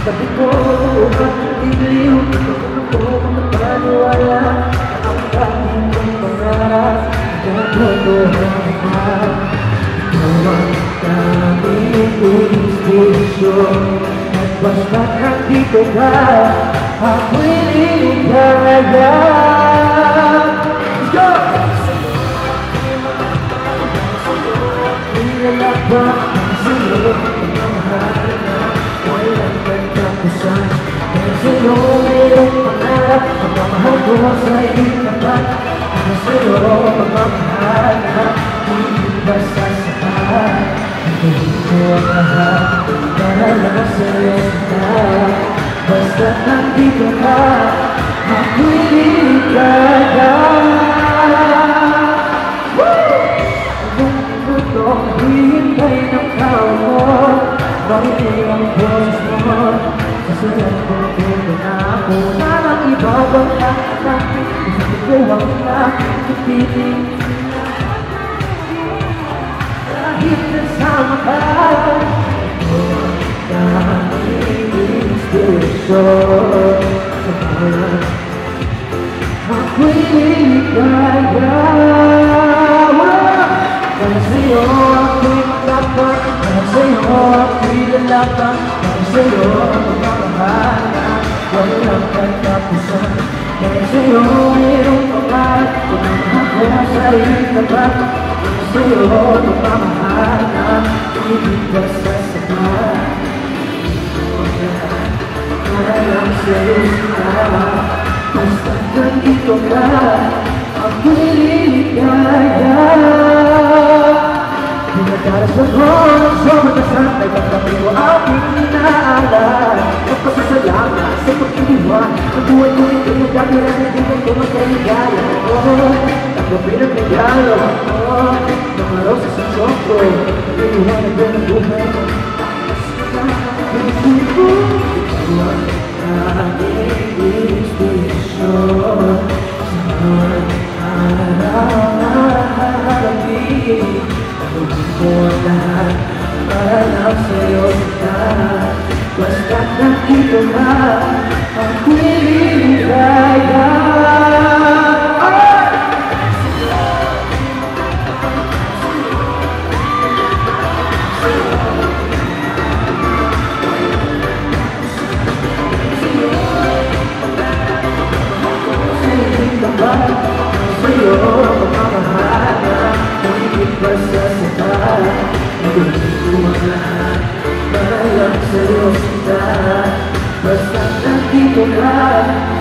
Sabi ko, iliw, ako mapaniwala na ang dami kong pangarap katotohanan na. Ikaw ang daming inspirasyon at basta't nandito ka, ako'y liligaya. Let's go! Nilalabang ang sa'yo, pagmamahal na walang katapusan. Dahil sa'yo mayroong pangarap, pagmamahal ko sa'yo tapat. Dahil sa'yo pagmamahal na hindi basta sapat. Hindi ko ang lahat para lang sa'yo kita. Basta't nandito ka, ako'y liligaya. Hihintay ng tao mo, marinig ang boses mo. Sasulat ko dito na ako na ng ibabang natin. Isang ko ang nakikipitin kahit nasama ka. Ito ang daming inspirasyon sa mga ako'y liligaya. Dahil sa'yo ako'y maglaban, dahil sa'yo ako'y lalaban, dahil sa'yo magmamahal na walang katapusan. Dahil sa'yo mayroong pangarap, pagmamahal ko sa'yo tapat. Dahil sa'yo magmamahal na hindi basta sapat. Para lang sa'yo sila, basta't nandito ka, ako'y liligaya. Pinagaras ako ng sumatasan, ay pagkapin mo aking inaalala. Magpasasalamat sa pag-iwan, ang buhay ko ito yung dati-dati din ko magkaligaya. Tanggapin ang regalo ako, ng araw sa sasyon ko, iniwanag ko ng buhay ko. Pinusin ko, ikaw ang aking inspirasyon sa mga araw-araw. Tugin ko ang lahat para lang sa'yo kita. Basta't nandito ka, ako'y liligaya. Sa'yo magmamahal na hindi basta sapat. Tugin ko ang lahat para lang sa'yo kita. Basta't nandito ka,